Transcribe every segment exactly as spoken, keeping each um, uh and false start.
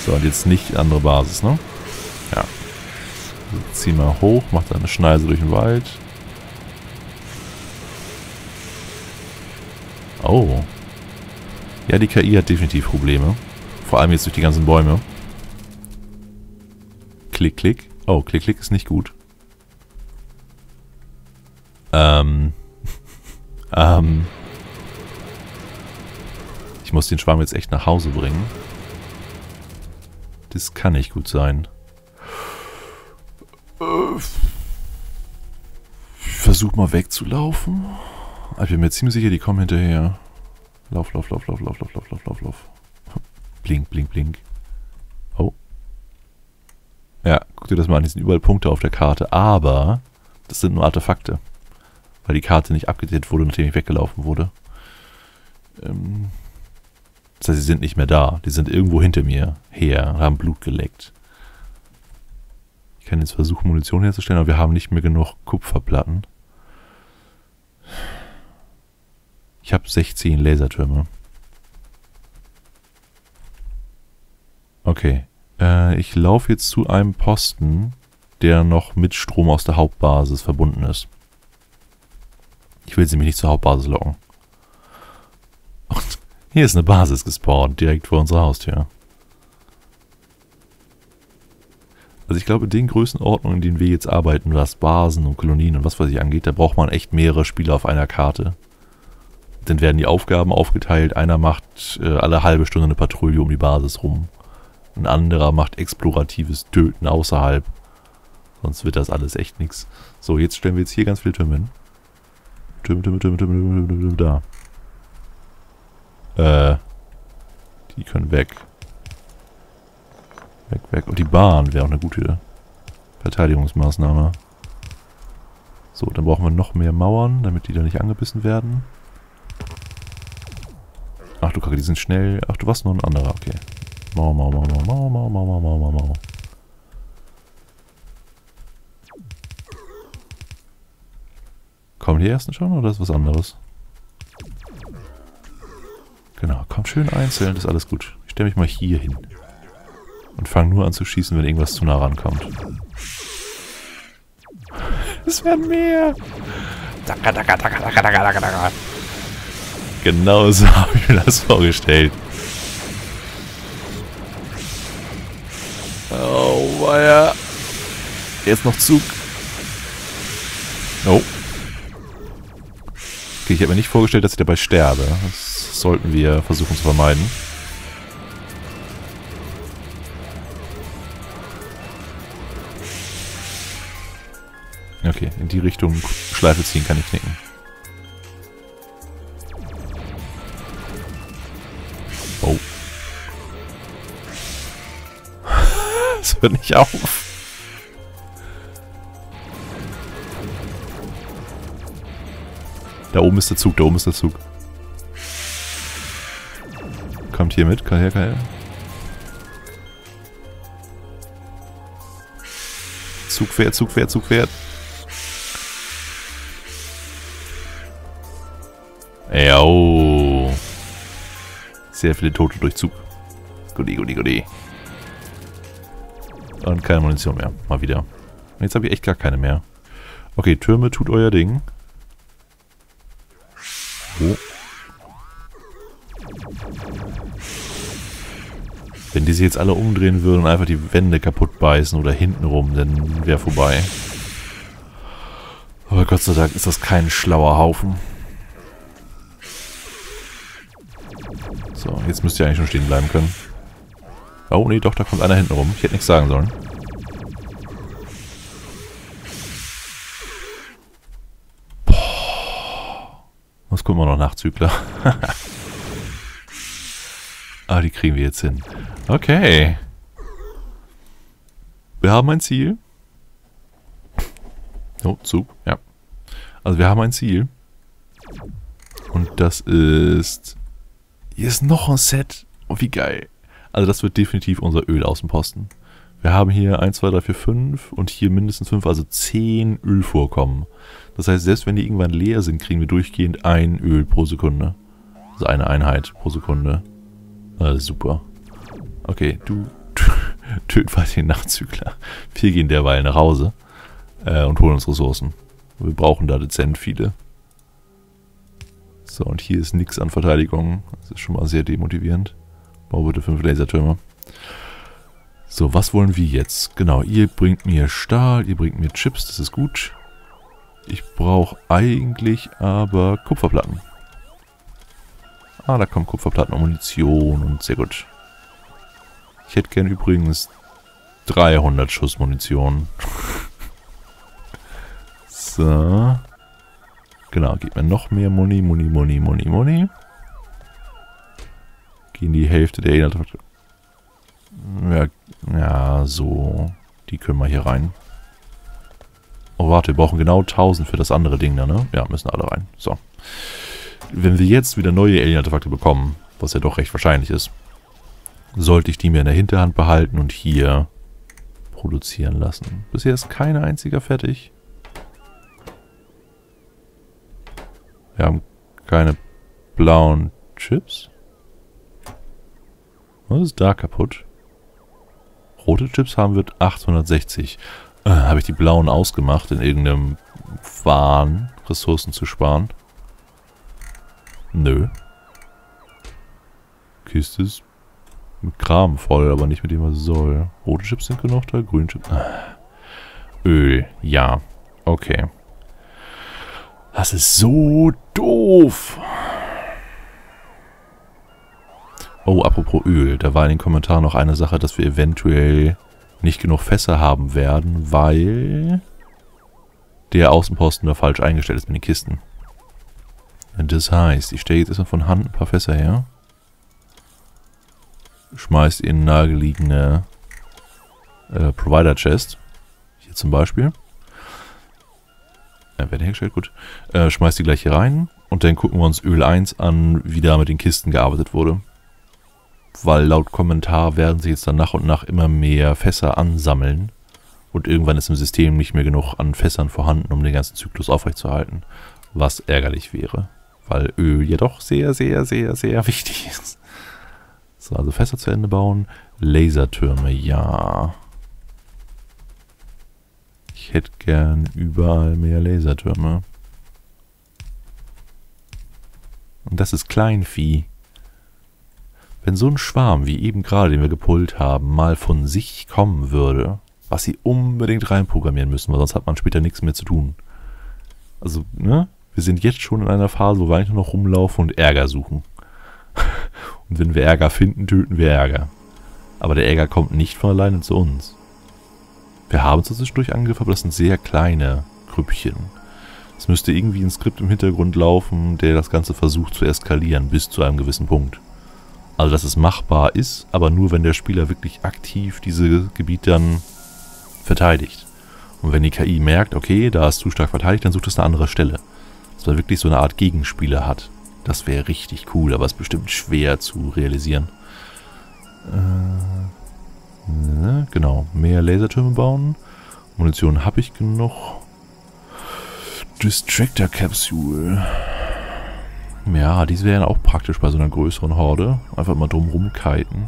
So, und jetzt nicht die andere Basis, ne? Ja. Also zieh mal hoch, mach da eine Schneise durch den Wald. Oh. Ja, die K I hat definitiv Probleme. Vor allem jetzt durch die ganzen Bäume. Klick, klick. Oh, klick, klick ist nicht gut. Ähm. ähm. Ich muss den Schwarm jetzt echt nach Hause bringen. Das kann nicht gut sein. Ich versuche mal wegzulaufen. Aber ich bin mir ziemlich sicher, die kommen hinterher. Lauf, lauf, lauf, lauf, lauf, lauf, lauf, lauf, lauf, lauf. Blink, blink, blink. Oh. Ja, guck dir das mal an. Die sind überall Punkte auf der Karte. Aber das sind nur Artefakte. Weil die Karte nicht abgedatet wurde, nachdem ich weggelaufen wurde. Ähm... Das heißt, sie sind nicht mehr da. Die sind irgendwo hinter mir her und haben Blut geleckt. Ich kann jetzt versuchen, Munition herzustellen, aber wir haben nicht mehr genug Kupferplatten. Ich habe sechzehn Lasertürme. Okay. Äh, ich laufe jetzt zu einem Posten, der noch mit Strom aus der Hauptbasis verbunden ist. Ich will sie mich nicht zur Hauptbasis locken. Und hier ist eine Basis gespawnt, direkt vor unserer Haustür. Also ich glaube, in den Größenordnungen, in denen wir jetzt arbeiten, was Basen und Kolonien und was weiß ich angeht, da braucht man echt mehrere Spieler auf einer Karte. Dann werden die Aufgaben aufgeteilt. Einer macht äh, alle halbe Stunde eine Patrouille um die Basis rum. Ein anderer macht exploratives Töten außerhalb. Sonst wird das alles echt nichts. So, jetzt stellen wir jetzt hier ganz viele Türme hin. Türme, Türme, Türme, Türme, Türme, Türme, Türme, da. Äh, die können weg. Weg, weg. Und die Bahn wäre auch eine gute Verteidigungsmaßnahme. So, dann brauchen wir noch mehr Mauern, damit die da nicht angebissen werden. Ach du Kacke, die sind schnell. Ach, du warst noch ein anderer, okay. Mauer, Mauer, Mauer, Mauer, Mauer, Mauer, Mauer, Mauer, Mauer. Kommen die ersten schon oder ist was anderes? Genau, kommt schön einzeln, ist alles gut. Ich stelle mich mal hier hin. Und fange nur an zu schießen, wenn irgendwas zu nah rankommt. Es werden mehr! Genau so habe ich mir das vorgestellt. Oh, weia. Jetzt noch Zug. Oh. Okay, ich habe mir nicht vorgestellt, dass ich dabei sterbe. Das sollten wir versuchen zu vermeiden. Okay, in die Richtung Schleife ziehen kann ich knicken. Oh. Das hört nicht auf. Da oben ist der Zug, da oben ist der Zug. Kommt hier mit, kann her, kann her. Zug fährt, Zug fährt, Zug fährt. Ja, oh. Sehr viele Tote durch Zug. Goodie, goodie, goodie. Und keine Munition mehr. Mal wieder. Und jetzt habe ich echt gar keine mehr. Okay, Türme, tut euer Ding. Oh. Wenn die sich jetzt alle umdrehen würden und einfach die Wände kaputt beißen oder hinten rum, dann wäre vorbei. Aber Gott sei Dank ist das kein schlauer Haufen. So, jetzt müsst ihr eigentlich schon stehen bleiben können. Oh, nee, doch, da kommt einer hinten rum. Ich hätte nichts sagen sollen. Boah. Was gucken wir noch Nachzügler? Ah, die kriegen wir jetzt hin. Okay. Wir haben ein Ziel. Oh, Zug, ja. Also wir haben ein Ziel. Und das ist... Hier ist noch ein Set. Oh, wie geil. Also das wird definitiv unser Ölaußenposten. Wir haben hier eins, zwei, drei, vier, fünf und hier mindestens fünf, also zehn Ölvorkommen. Das heißt, selbst wenn die irgendwann leer sind, kriegen wir durchgehend ein Öl pro Sekunde. Also eine Einheit pro Sekunde. Also super. Okay, du, du töten wir den Nachzügler. Wir gehen derweil nach Hause äh, und holen uns Ressourcen. Wir brauchen da dezent viele. So, und hier ist nichts an Verteidigung. Das ist schon mal sehr demotivierend. Bau bitte fünf Lasertürme. So, was wollen wir jetzt? Genau, ihr bringt mir Stahl, ihr bringt mir Chips, das ist gut. Ich brauche eigentlich aber Kupferplatten. Ah, da kommen Kupferplatten und Munition und sehr gut. Ich hätte gern übrigens dreihundert Schuss Munition. So. Genau, gib mir noch mehr Muni, Muni, Muni, Muni, Muni. Gehen die Hälfte der Inhalte. Ja, ja, so. Die können wir hier rein. Oh, warte, wir brauchen genau tausend für das andere Ding da, ne? Ja, müssen alle rein. So. Wenn wir jetzt wieder neue Alien-Artefakte bekommen, was ja doch recht wahrscheinlich ist, sollte ich die mir in der Hinterhand behalten und hier produzieren lassen. Bisher ist kein einziger fertig. Wir haben keine blauen Chips. Was ist da kaputt? Rote Chips haben wir achthundertsechzig. Äh, habe ich die blauen ausgemacht, in irgendeinem Wahn, Ressourcen zu sparen? Nö. Kiste ist mit Kram voll, aber nicht mit dem, was es soll. Rote Chips sind genug da, grüne Chips. Ah. Öl, ja. Okay. Das ist so doof. Oh, apropos Öl. Da war in den Kommentaren noch eine Sache, dass wir eventuell nicht genug Fässer haben werden, weil der Außenposten da falsch eingestellt ist mit den Kisten. Das heißt, ich stelle jetzt erstmal von Hand ein paar Fässer her. Schmeiß in nahegelegene äh, Provider-Chest. Hier zum Beispiel. Ja, werden hergestellt, gut. Äh, schmeiß die gleich hier rein. Und dann gucken wir uns Öl eins an, wie da mit den Kisten gearbeitet wurde. Weil laut Kommentar werden sich jetzt dann nach und nach immer mehr Fässer ansammeln. Und irgendwann ist im System nicht mehr genug an Fässern vorhanden, um den ganzen Zyklus aufrechtzuerhalten. Was ärgerlich wäre. Weil Öl ja doch sehr, sehr, sehr, sehr wichtig ist. So, also Fässer zu Ende bauen. Lasertürme, ja. Ich hätte gern überall mehr Lasertürme. Und das ist Kleinvieh. Wenn so ein Schwarm, wie eben gerade, den wir gepult haben, mal von sich kommen würde, was sie unbedingt reinprogrammieren müssen, weil sonst hat man später nichts mehr zu tun. Also, ne? Wir sind jetzt schon in einer Phase, wo wir eigentlich nur noch rumlaufen und Ärger suchen. Und wenn wir Ärger finden, töten wir Ärger. Aber der Ärger kommt nicht von alleine zu uns. Wir haben zwischendurch Angriffe, aber das sind sehr kleine Grüppchen. Es müsste irgendwie ein Skript im Hintergrund laufen, der das Ganze versucht zu eskalieren, bis zu einem gewissen Punkt. Also, dass es machbar ist, aber nur, wenn der Spieler wirklich aktiv diese Gebiete dann verteidigt. Und wenn die K I merkt, okay, da ist zu stark verteidigt, dann sucht es eine andere Stelle. Dass man wirklich so eine Art Gegenspieler hat. Das wäre richtig cool, aber ist bestimmt schwer zu realisieren. Äh, ne, genau, mehr Lasertürme bauen. Munition habe ich genug. Distractor Capsule. Ja, diese wären auch praktisch bei so einer größeren Horde. Einfach mal drum rumkiten.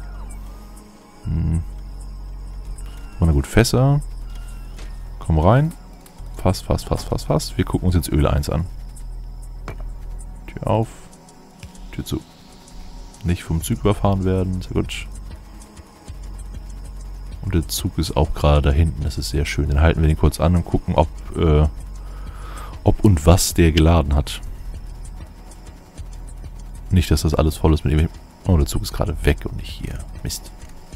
Hm. Na gut, Fässer. Komm rein. Fass, fass, fass, fass, fass. Wir gucken uns jetzt Öl eins an. Tür auf. Tür zu. Nicht vom Zug überfahren werden. Sehr gut. Und der Zug ist auch gerade da hinten. Das ist sehr schön. Dann halten wir den kurz an und gucken, ob, äh, ob und was der geladen hat. Nicht, dass das alles voll ist mit ihm. Oh, der Zug ist gerade weg und nicht hier. Mist.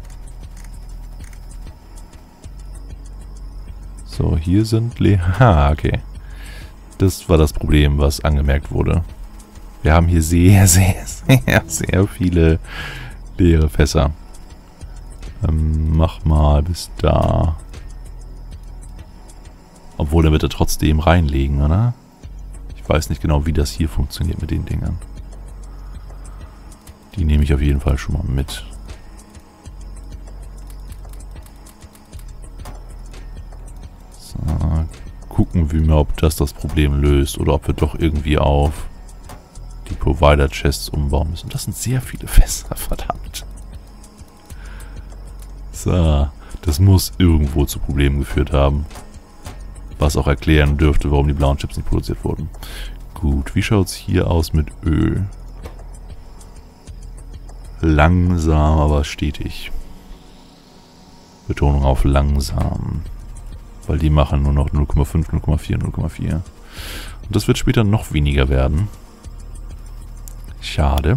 So, hier sind Le... Ha, okay. Das war das Problem, was angemerkt wurde. Wir haben hier sehr, sehr, sehr, sehr viele leere Fässer. Ähm, mach mal bis da. Obwohl, er wird er trotzdem reinlegen, oder? Ich weiß nicht genau, wie das hier funktioniert mit den Dingern. Die nehme ich auf jeden Fall schon mal mit. So, gucken wir mal, ob das das Problem löst oder ob wir doch irgendwie auf die Provider-Chests umbauen müssen. Das sind sehr viele Fässer, verdammt. So, das muss irgendwo zu Problemen geführt haben. Was auch erklären dürfte, warum die blauen Chips nicht produziert wurden. Gut, wie schaut es hier aus mit Öl? Langsam, aber stetig. Betonung auf langsam. Weil die machen nur noch null Komma fünf, null Komma vier, null Komma vier. Und das wird später noch weniger werden. Schade.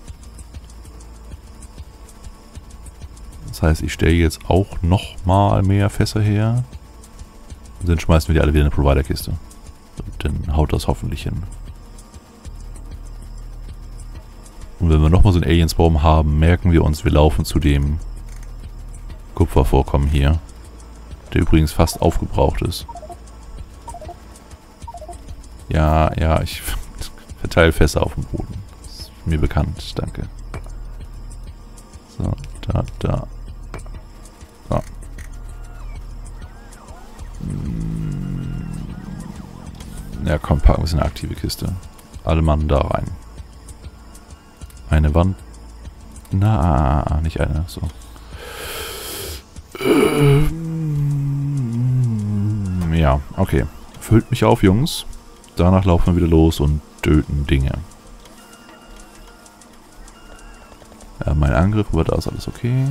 Das heißt, ich stelle jetzt auch noch mal mehr Fässer her. Und dann schmeißen wir die alle wieder in eine Provider-Kiste. Und dann haut das hoffentlich hin. Und wenn wir nochmal so einen Aliensbaum haben, merken wir uns, wir laufen zu dem Kupfervorkommen hier. Der übrigens fast aufgebraucht ist. Ja, ja, ich verteile Fässer auf dem Boden. Das ist mir bekannt, danke. So, da, da. So. Ja, komm, packen wir es in eine aktive Kiste. Alle Mann da rein. Eine Wand. Na, nicht eine, so. Ähm, ja, okay. Füllt mich auf, Jungs. Danach laufen wir wieder los und töten Dinge. Ja, mein Angriff, aber da ist alles okay.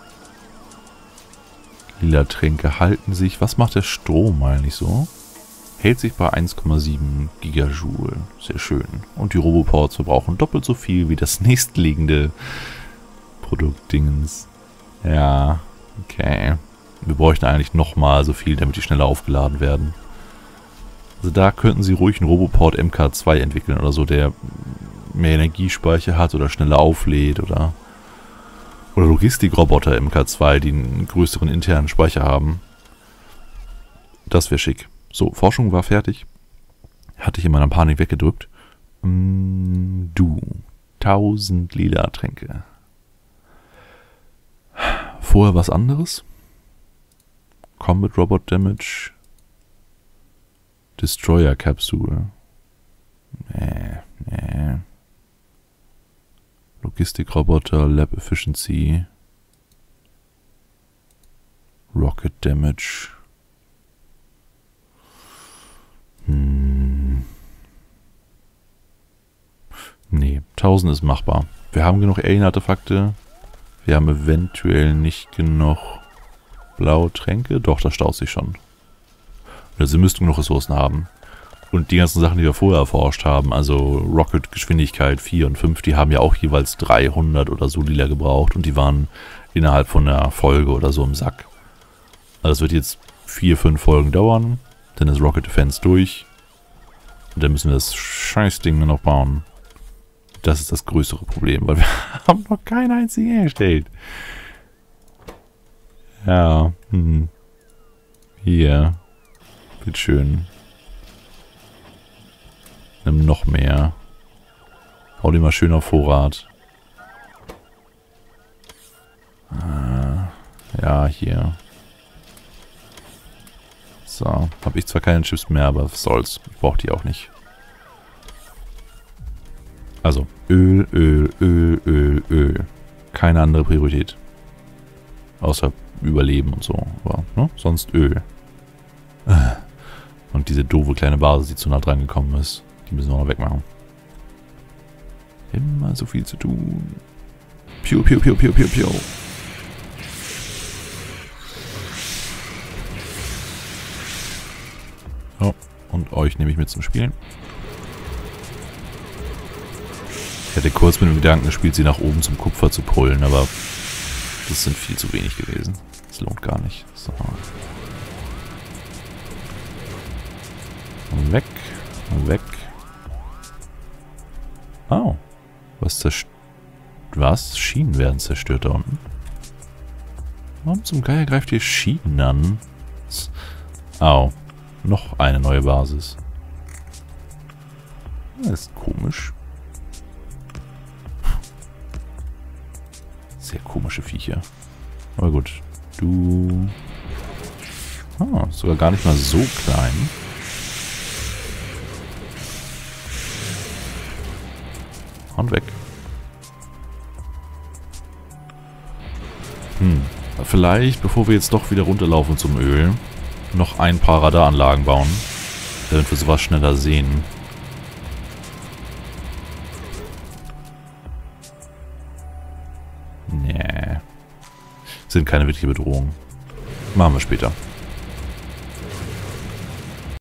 Lila Tränke halten sich. Was macht der Strom eigentlich so? Hält sich bei eins Komma sieben Gigajoule. Sehr schön. Und die Roboports verbrauchen doppelt so viel wie das nächstliegende Produktdingens. Ja, okay. Wir bräuchten eigentlich nochmal so viel, damit die schneller aufgeladen werden. Also da könnten sie ruhig einen Roboport M K zwei entwickeln oder so, der mehr Energiespeicher hat oder schneller auflädt oder oder Logistikroboter M K zwei, die einen größeren internen Speicher haben. Das wäre schick. So, Forschung war fertig. Hatte ich in meiner Panik weggedrückt. Mm, du. tausend lila Tränke. Vorher was anderes? Combat Robot Damage. Destroyer Kapsel. Nee, nee. Logistikroboter, Lab Efficiency. Rocket Damage. Hm. Nee, tausend ist machbar. Wir haben genug Alien-Artefakte. Wir haben eventuell nicht genug blaue Tränke. Doch, das staut sich schon. Also sie müssten genug Ressourcen haben. Und die ganzen Sachen, die wir vorher erforscht haben, also Rocket-Geschwindigkeit vier und fünf, die haben ja auch jeweils dreihundert oder so lila gebraucht. Und die waren innerhalb von einer Folge oder so im Sack. Also es wird jetzt vier, fünf Folgen dauern. Dann ist Rocket Defense durch. Und dann müssen wir das Scheißding nur noch bauen. Das ist das größere Problem, weil wir haben noch keinen einzigen hergestellt. Ja, hm. Hier. Bitteschön. Nimm noch mehr. Hau die mal schön auf Vorrat. Ah, ja, hier. So, habe ich zwar keine Chips mehr, aber was soll's. Ich brauche die auch nicht. Also, Öl, Öl, Öl, Öl, Öl. Keine andere Priorität. Außer Überleben und so. Aber, ne? Sonst Öl. Und diese doofe kleine Basis, die zu nah dran gekommen ist, die müssen wir noch wegmachen. Immer so viel zu tun. Piu, piu, piu, piu, piu, piu. Oh, und euch nehme ich mit zum Spielen. Ich hatte kurz mit dem Gedanken gespielt, sie nach oben zum Kupfer zu pullen, aber das sind viel zu wenig gewesen. Das lohnt gar nicht. So. Weg. Weg. Oh. Was zerstört? Was? Schienen werden zerstört da unten. Warum zum Geier greift ihr Schienen an? Au. Noch eine neue Basis. Das ist komisch. Sehr komische Viecher. Aber gut. Du... Ah, sogar gar nicht mal so klein. Und weg. Hm. vielleicht, bevor wir jetzt doch wieder runterlaufen zum Öl, noch ein paar Radaranlagen bauen, damit wir sowas schneller sehen. Nee. Sind keine wirkliche Bedrohung. Machen wir später.